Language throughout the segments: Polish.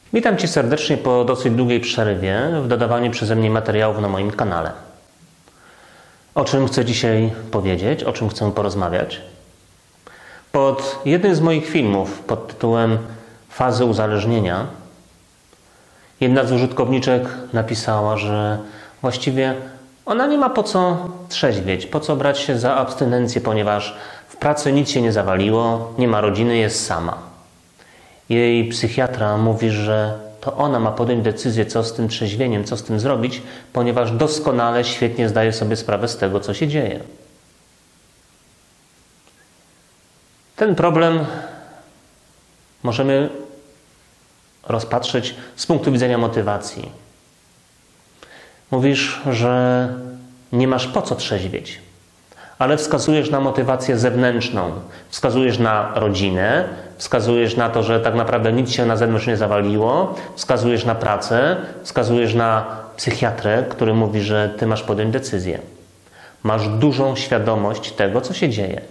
Witam Cię serdecznie po dosyć długiej przerwie w dodawaniu przeze mnie materiałów na moim kanale. O czym chcę dzisiaj powiedzieć, o czym chcę porozmawiać? Pod jednym z moich filmów pod tytułem Fazy uzależnienia jedna z użytkowniczek napisała, że właściwie ona nie ma po co trzeźwieć, po co brać się za abstynencję, ponieważ w pracy nic się nie zawaliło, nie ma rodziny, jest sama. Jej psychiatra mówi, że to ona ma podjąć decyzję, co z tym trzeźwieniem, co z tym zrobić, ponieważ doskonale, świetnie zdaje sobie sprawę z tego, co się dzieje. Ten problem możemy rozpatrzeć z punktu widzenia motywacji. Mówisz, że nie masz po co trzeźwieć, ale wskazujesz na motywację zewnętrzną, wskazujesz na rodzinę, wskazujesz na to, że tak naprawdę nic się na zewnątrz nie zawaliło, wskazujesz na pracę, wskazujesz na psychiatrę, który mówi, że ty masz podjąć decyzję. Masz dużą świadomość tego, co się dzieje,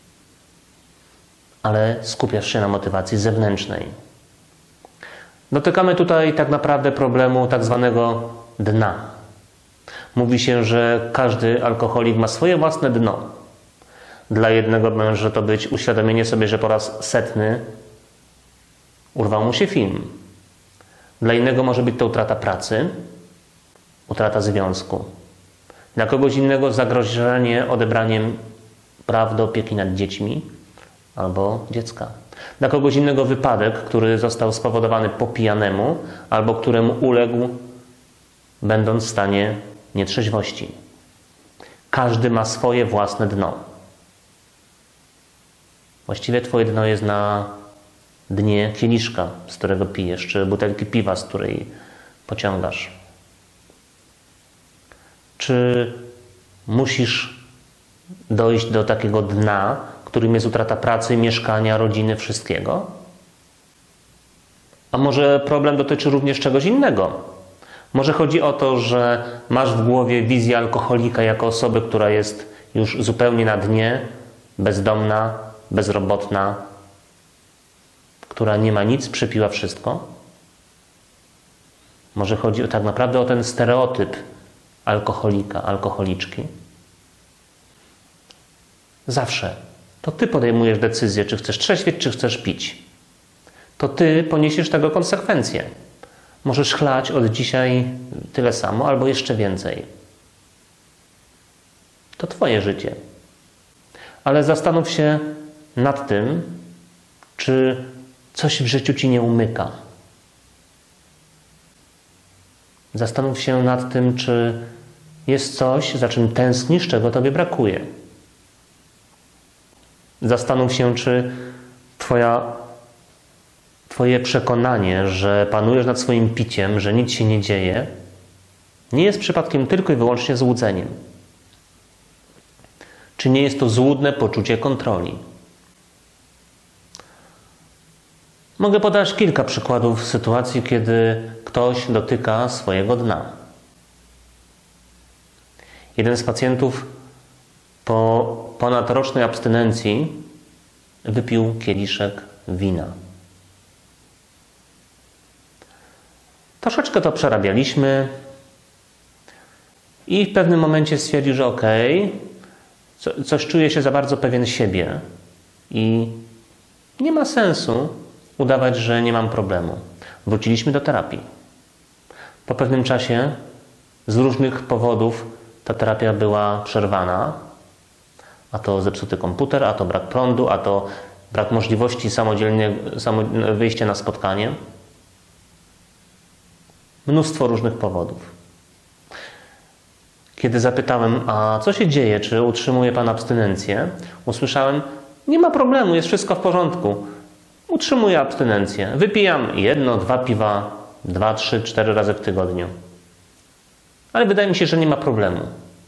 ale skupiasz się na motywacji zewnętrznej. Dotykamy tutaj tak naprawdę problemu tak zwanego dna. Mówi się, że każdy alkoholik ma swoje własne dno. Dla jednego może to być uświadomienie sobie, że po raz setny urwał mu się film. Dla innego może być to utrata pracy, utrata związku. Dla kogoś innego zagrożenie odebraniem praw do opieki nad dziećmi albo dziecka. Dla kogoś innego wypadek, który został spowodowany po pijanemu albo któremu uległ, będąc w stanie nietrzeźwości. Każdy ma swoje własne dno. Właściwie twoje dno jest na dnie kieliszka, z którego pijesz, czy butelki piwa, z której pociągasz. Czy musisz dojść do takiego dna, którym jest utrata pracy, mieszkania, rodziny, wszystkiego? A może problem dotyczy również czegoś innego? Może chodzi o to, że masz w głowie wizję alkoholika jako osoby, która jest już zupełnie na dnie, bezdomna, bezrobotna, która nie ma nic, przepiła wszystko? Może chodzi tak naprawdę o ten stereotyp alkoholika, alkoholiczki? Zawsze to ty podejmujesz decyzję, czy chcesz trzeźwieć, czy chcesz pić. To ty poniesiesz tego konsekwencje. Możesz chlać od dzisiaj tyle samo, albo jeszcze więcej. To twoje życie. Ale zastanów się nad tym, czy coś w życiu ci nie umyka. Zastanów się nad tym, czy jest coś, za czym tęsknisz, czego tobie brakuje. Zastanów się, czy twoje przekonanie, że panujesz nad swoim piciem, że nic się nie dzieje, nie jest przypadkiem tylko i wyłącznie złudzeniem. Czy nie jest to złudne poczucie kontroli? Mogę podać kilka przykładów sytuacji, kiedy ktoś dotyka swojego dna. Jeden z pacjentów po ponadrocznej abstynencji wypił kieliszek wina. Troszeczkę to przerabialiśmy i w pewnym momencie stwierdził, że coś czuje się za bardzo pewien siebie i nie ma sensu udawać, że nie mam problemu. Wróciliśmy do terapii. Po pewnym czasie z różnych powodów ta terapia była przerwana. A to zepsuty komputer, a to brak prądu, a to brak możliwości wyjścia na spotkanie. Mnóstwo różnych powodów. Kiedy zapytałem, a co się dzieje, czy utrzymuje pan abstynencję, usłyszałem, nie ma problemu, jest wszystko w porządku. Utrzymuję abstynencję. Wypijam 1, 2 piwa, 2, 3, 4 razy w tygodniu. Ale wydaje mi się, że nie ma problemu.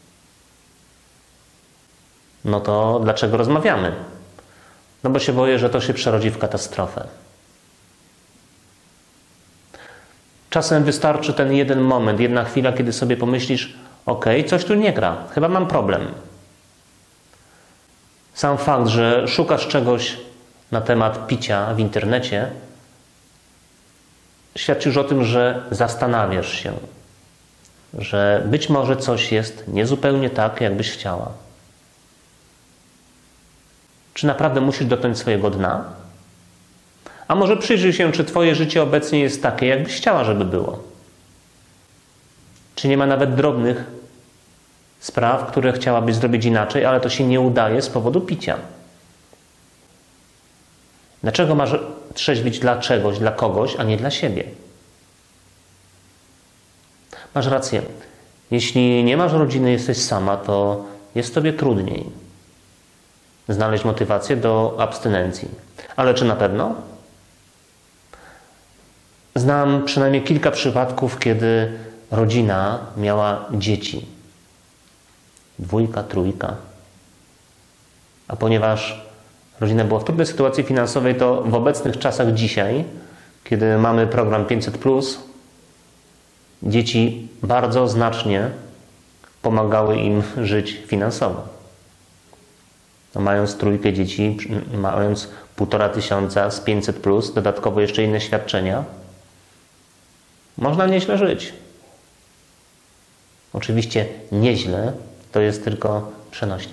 No to dlaczego rozmawiamy? No bo się boję, że to się przerodzi w katastrofę. Czasem wystarczy ten jeden moment, jedna chwila, kiedy sobie pomyślisz, coś tu nie gra, chyba mam problem. Sam fakt, że szukasz czegoś na temat picia w internecie, świadczy już o tym, że zastanawiasz się, że być może coś jest niezupełnie tak, jakbyś chciała. Czy naprawdę musisz dotknąć swojego dna? A może przyjrzyj się, czy twoje życie obecnie jest takie, jakbyś chciała, żeby było. Czy nie ma nawet drobnych spraw, które chciałabyś zrobić inaczej, ale to się nie udaje z powodu picia. Dlaczego masz trzeźwić dla czegoś, dla kogoś, a nie dla siebie? Masz rację. Jeśli nie masz rodziny, jesteś sama, to jest tobie trudniej znaleźć motywację do abstynencji. Ale czy na pewno? Znam przynajmniej kilka przypadków, kiedy rodzina miała dzieci. 2, 3. A ponieważ rodzina była w trudnej sytuacji finansowej, to w obecnych czasach dzisiaj, kiedy mamy program 500+, dzieci bardzo znacznie pomagały im żyć finansowo. No, mając 3 dzieci, mając 1500 z 500+, dodatkowo jeszcze inne świadczenia, można nieźle żyć. Oczywiście nieźle to jest tylko przenośnia.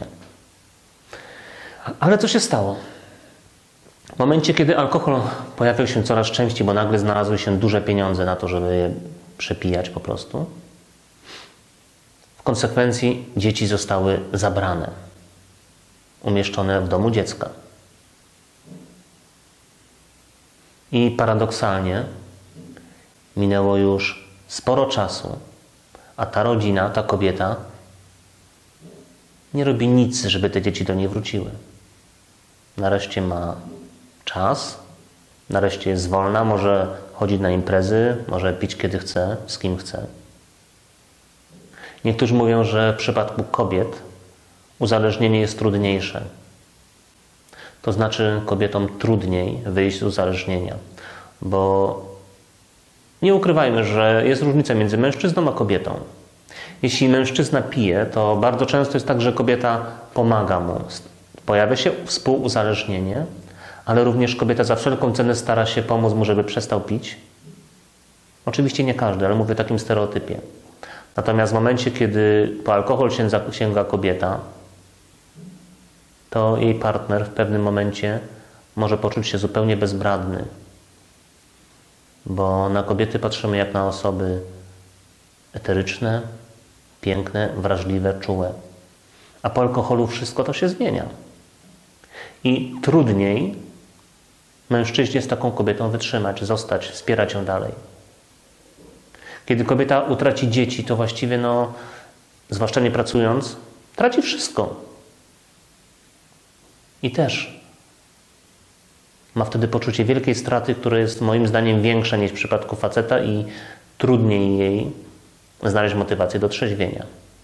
Ale co się stało? W momencie, kiedy alkohol pojawiał się coraz częściej, bo nagle znalazły się duże pieniądze na to, żeby je przepijać po prostu, w konsekwencji dzieci zostały zabrane, umieszczone w domu dziecka. I paradoksalnie minęło już sporo czasu, a ta rodzina, ta kobieta nie robi nic, żeby te dzieci do niej wróciły. Nareszcie ma czas, nareszcie jest wolna, może chodzić na imprezy, może pić kiedy chce, z kim chce. Niektórzy mówią, że w przypadku kobiet uzależnienie jest trudniejsze. To znaczy kobietom trudniej wyjść z uzależnienia, bo nie ukrywajmy, że jest różnica między mężczyzną a kobietą. Jeśli mężczyzna pije, to bardzo często jest tak, że kobieta pomaga mu. Pojawia się współuzależnienie, ale również kobieta za wszelką cenę stara się pomóc mu, żeby przestał pić. Oczywiście nie każdy, ale mówię o takim stereotypie. Natomiast w momencie, kiedy po alkohol sięga kobieta, to jej partner w pewnym momencie może poczuć się zupełnie bezbradny. Bo na kobiety patrzymy jak na osoby eteryczne, piękne, wrażliwe, czułe. A po alkoholu wszystko to się zmienia. I trudniej mężczyźnie z taką kobietą wytrzymać, zostać, wspierać ją dalej. Kiedy kobieta utraci dzieci, to właściwie, zwłaszcza nie pracując, traci wszystko. I też ma wtedy poczucie wielkiej straty, które jest moim zdaniem większe niż w przypadku faceta i trudniej jej znaleźć motywację do trzeźwienia.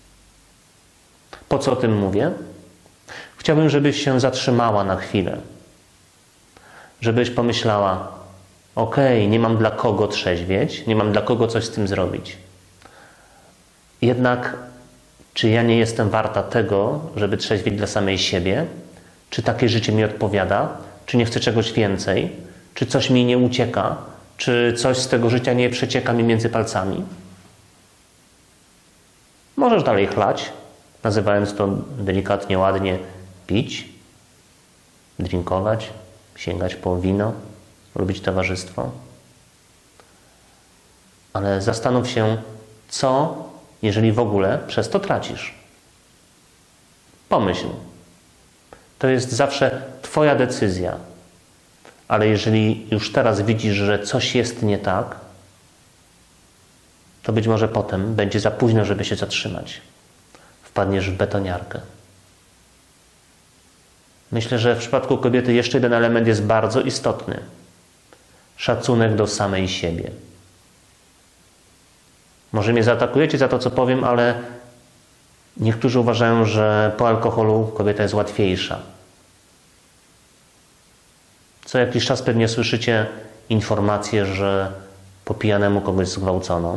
Po co o tym mówię? Chciałbym, żebyś się zatrzymała na chwilę. Żebyś pomyślała, okej, nie mam dla kogo trzeźwieć, nie mam dla kogo coś z tym zrobić. Jednak, czy ja nie jestem warta tego, żeby trzeźwieć dla samej siebie? Czy takie życie mi odpowiada? Czy nie chcę czegoś więcej? Czy coś mi nie ucieka? Czy coś z tego życia nie przecieka mi między palcami? Możesz dalej chlać, nazywając to delikatnie, ładnie pić, drinkować, sięgać po wino, lubić towarzystwo. Ale zastanów się, co, jeżeli w ogóle, przez to tracisz. Pomyśl. To jest zawsze twoja decyzja. Ale jeżeli już teraz widzisz, że coś jest nie tak, to być może potem będzie za późno, żeby się zatrzymać. Wpadniesz w betoniarkę. Myślę, że w przypadku kobiety jeszcze jeden element jest bardzo istotny. Szacunek do samej siebie. Może mnie zaatakujecie za to, co powiem, ale niektórzy uważają, że po alkoholu kobieta jest łatwiejsza. Co jakiś czas pewnie słyszycie informację, że po pijanemu kogoś zgwałcono.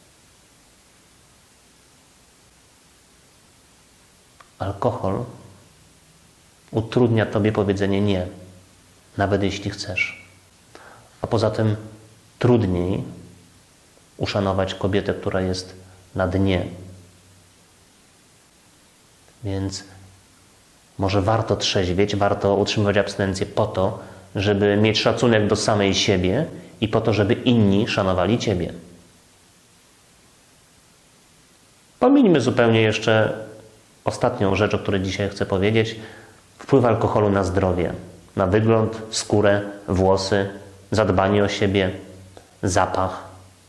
Alkohol utrudnia tobie powiedzenie nie, nawet jeśli chcesz. A poza tym trudniej uszanować kobietę, która jest na dnie. Więc może warto trzeźwieć, warto utrzymywać abstynencję po to, żeby mieć szacunek do samej siebie i po to, żeby inni szanowali Ciebie. Pomińmy zupełnie jeszcze ostatnią rzecz, o której dzisiaj chcę powiedzieć. Wpływ alkoholu na zdrowie, na wygląd, skórę, włosy, zadbanie o siebie, zapach.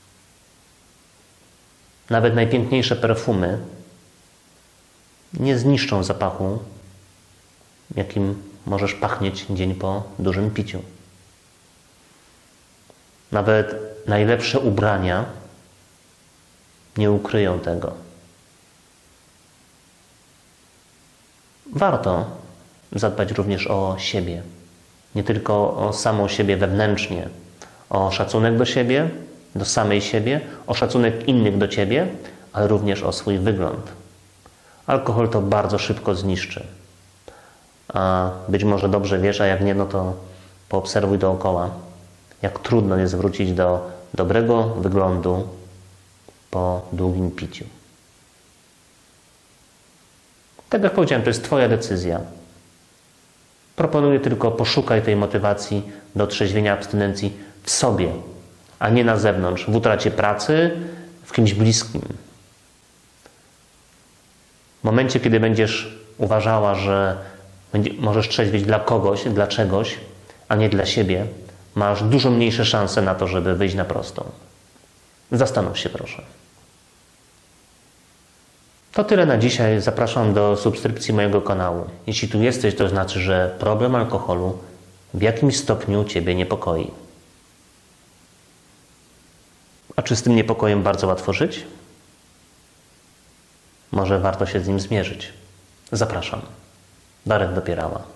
Nawet najpiękniejsze perfumy nie zniszczą zapachu, jakim możesz pachnieć dzień po dużym piciu. Nawet najlepsze ubrania nie ukryją tego. Warto zadbać również o siebie. Nie tylko o samą siebie wewnętrznie, o szacunek do siebie, do samej siebie, o szacunek innych do Ciebie, ale również o swój wygląd. Alkohol to bardzo szybko zniszczy. A być może dobrze wiesz, a jak nie, no to poobserwuj dookoła, jak trudno jest wrócić do dobrego wyglądu po długim piciu. Tak jak powiedziałem, to jest Twoja decyzja. Proponuję tylko poszukaj tej motywacji do trzeźwienia abstynencji w sobie, a nie na zewnątrz, w utracie pracy, w kimś bliskim. W momencie, kiedy będziesz uważała, że możesz trzeźwieć dla kogoś, dla czegoś, a nie dla siebie, masz dużo mniejsze szanse na to, żeby wyjść na prostą. Zastanów się, proszę. To tyle na dzisiaj. Zapraszam do subskrypcji mojego kanału. Jeśli tu jesteś, to znaczy, że problem alkoholu w jakimś stopniu Ciebie niepokoi. A czy z tym niepokojem bardzo łatwo żyć? Może warto się z nim zmierzyć. Zapraszam. Darek Dopierała.